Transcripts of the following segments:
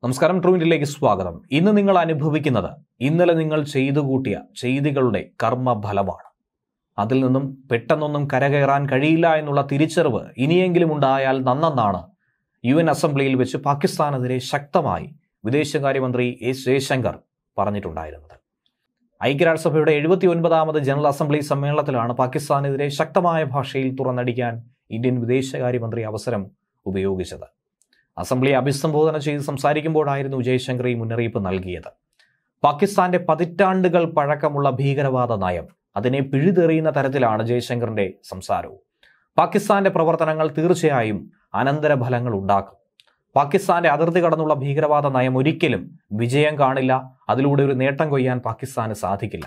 നമസ്കാരം, ട്രൂ ഇന്ത്യയിലേക്ക് സ്വാഗതം. ഇന്ന് നിങ്ങൾ അനുഭവിക്കുന്നത് ഇന്നലെ നിങ്ങൾ ചെയ്തു കൂട്ടിയ ചെയ്തികളുടെ കർമ്മഫലമാണ്. അതിൽ നിന്നും പെട്ടെന്നൊന്നും കരകയറാൻ കഴിയില്ല എന്നുള്ള തിരിച്ചറിവ് ഇനിയെങ്കിലും ഉണ്ടായാൽ നന്നെന്നാണ് UN അസംബ്ലിയിൽ വെച്ച് പാകിസ്ഥാനെതിരെ ശക്തമായി വിദേശകാര്യമന്ത്രി എസ് ജയശങ്കർ പറഞ്ഞിട്ടുണ്ടായിരുന്നത്. ഐക്യരാഷ്ട്രസഭയുടെ 79ാമത് ജനറൽ അസംബ്ലി സമ്മേളനത്തിലാണ് പാകിസ്ഥാനെതിരെ ശക്തമായ ഭാഷയിൽ തുറന്നടിക്കാൻ ഇന്ത്യൻ വിദേശകാര്യമന്ത്രി അവസരം ഉപയോഗിച്ചത്. അസംബ്ലിയെ അഭിസംബോധന ചെയ്ത് സംസാരിക്കുമ്പോഴായിരുന്നു ജയശങ്കർ ഈ മുന്നറിയിപ്പ് നൽകിയത്. പാകിസ്ഥാന്റെ പതിറ്റാണ്ടുകൾ പഴക്കമുള്ള ഭീകരവാദ നയം, അതിനെ പിഴുതെറിയുന്ന തരത്തിലാണ് ജയശങ്കറിന്റെ സംസാരവും. പാകിസ്ഥാന്റെ പ്രവർത്തനങ്ങൾ തീർച്ചയായും അനന്തരഫലങ്ങൾ ഉണ്ടാക്കും. പാകിസ്ഥാന്റെ അതിർത്തി കടന്നുള്ള ഭീകരവാദ നയം ഒരിക്കലും വിജയം കാണില്ല. അതിലൂടെ ഒരു നേട്ടം കൊയ്യാൻ പാകിസ്ഥാന് സാധിക്കില്ല.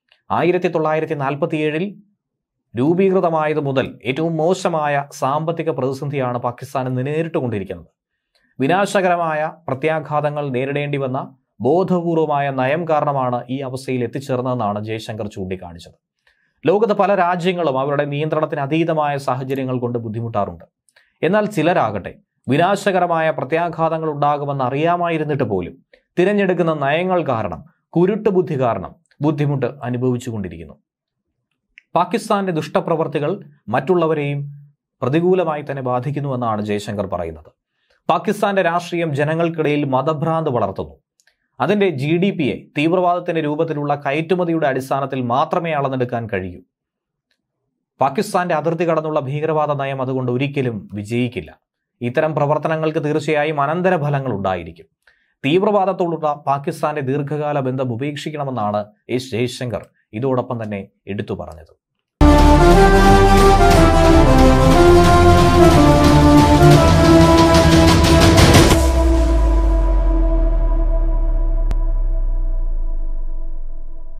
1947 രൂപീകൃതമായത് മുതൽ ഏറ്റവും മോശമായ സാമ്പത്തിക പ്രതിസന്ധിയാണ് പാകിസ്ഥാന് നേരിട്ടുകൊണ്ടിരിക്കുന്നത്. വിനാശകരമായ പ്രത്യാഘാതങ്ങൾ നേരിടേണ്ടി വന്ന ബോധപൂർവമായ നയം കാരണമാണ് ഈ അവസ്ഥയിൽ എത്തിച്ചേർന്നതെന്നാണ് ജയശങ്കർ ചൂണ്ടിക്കാണിച്ചത്. ലോകത്ത് പല രാജ്യങ്ങളും അവരുടെ നിയന്ത്രണത്തിന് അതീതമായ സാഹചര്യങ്ങൾ കൊണ്ട് ബുദ്ധിമുട്ടാറുണ്ട്. എന്നാൽ ചിലരാകട്ടെ വിനാശകരമായ പ്രത്യാഘാതങ്ങൾ ഉണ്ടാകുമെന്ന് അറിയാമായിരുന്നിട്ട് പോലും തിരഞ്ഞെടുക്കുന്ന നയങ്ങൾ കാരണം, കുരുട്ടുബുദ്ധി കാരണം ബുദ്ധിമുട്ട് അനുഭവിച്ചുകൊണ്ടിരിക്കുന്നു. പാകിസ്ഥാന്റെ ദുഷ്ടപ്രവർത്തികൾ മറ്റുള്ളവരെയും പ്രതികൂലമായി തന്നെ ബാധിക്കുന്നുവെന്നാണ് ജയശങ്കർ പറയുന്നത്. പാകിസ്ഥാന്റെ രാഷ്ട്രീയം ജനങ്ങൾക്കിടയിൽ മതഭ്രാന്ത് വളർത്തുന്നു. അതിന്റെ GDPയെ തീവ്രവാദത്തിന്റെ രൂപത്തിലുള്ള കയറ്റുമതിയുടെ അടിസ്ഥാനത്തിൽ മാത്രമേ അളന്നെടുക്കാൻ കഴിയൂ. പാകിസ്ഥാന്റെ അതിർത്തി കടന്നുള്ള ഭീകരവാദ നയം അതുകൊണ്ട് ഒരിക്കലും വിജയിക്കില്ല. ഇത്തരം പ്രവർത്തനങ്ങൾക്ക് തീർച്ചയായും അനന്തരഫലങ്ങൾ ഉണ്ടായിരിക്കും. തീവ്രവാദത്തോടുള്ള പാകിസ്ഥാന്റെ ദീർഘകാല ബന്ധം ഉപേക്ഷിക്കണമെന്നാണ് എസ് ജയശങ്കർ ഇതോടൊപ്പം തന്നെ എടുത്തു പറഞ്ഞത്.